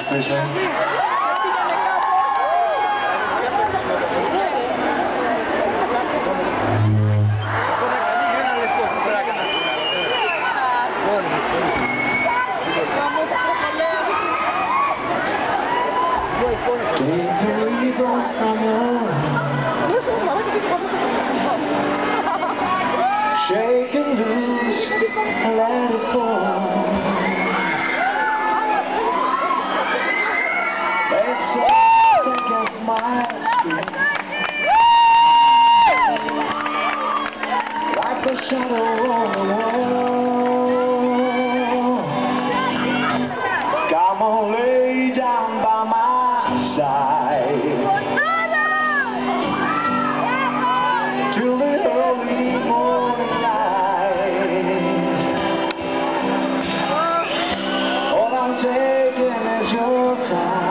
Fishing. Shake and loose, let it fall. It's all against my skin, like the shadow on the wall. Come on, lay down by my side till the early morning light. All I'm taking is your time.